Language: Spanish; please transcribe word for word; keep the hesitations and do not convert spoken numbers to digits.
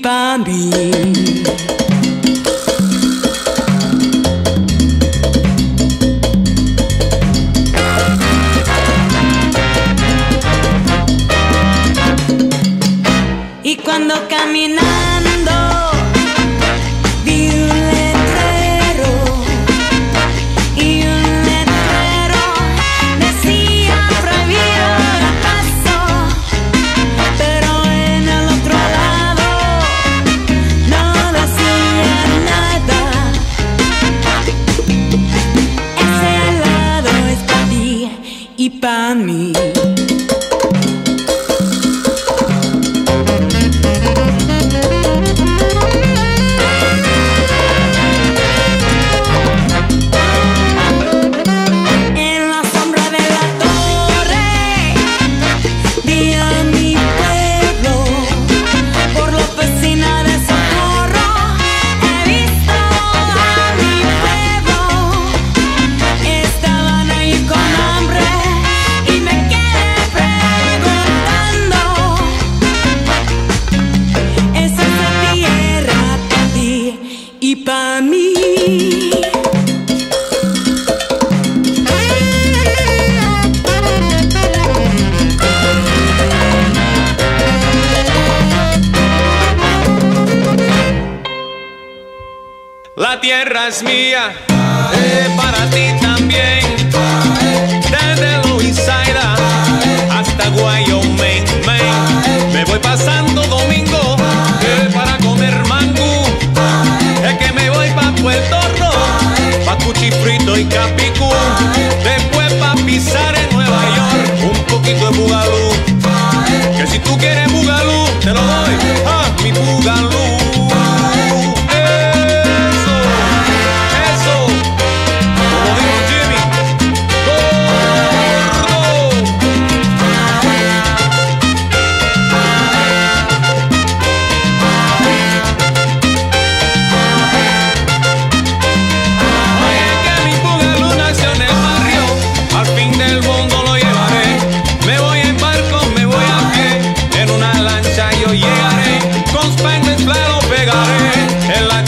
pa' mí. Y cuando caminando vi un letrero y un letrero decía prohibido el paso, pero en el otro lado no decía nada. Ese lado es para ti y para mí. Pa' mí. La tierra es mía, eh, para ti también. Desde Loizaida hasta Wyoming, Maine. Me voy pasando domingo eh, para comer mangú. Es que me voy pa' Puerto Rico, pa' Cuchifrito y Capicú. Después pa' pisar en Nueva York, un poquito de bugalú. Que si tú quieres bugalú, te lo doy, ah, mi bugalú. Eso, eso, como dijo Jimmy, gordo. Llegaré, con Spanish Fly lo pegaré en la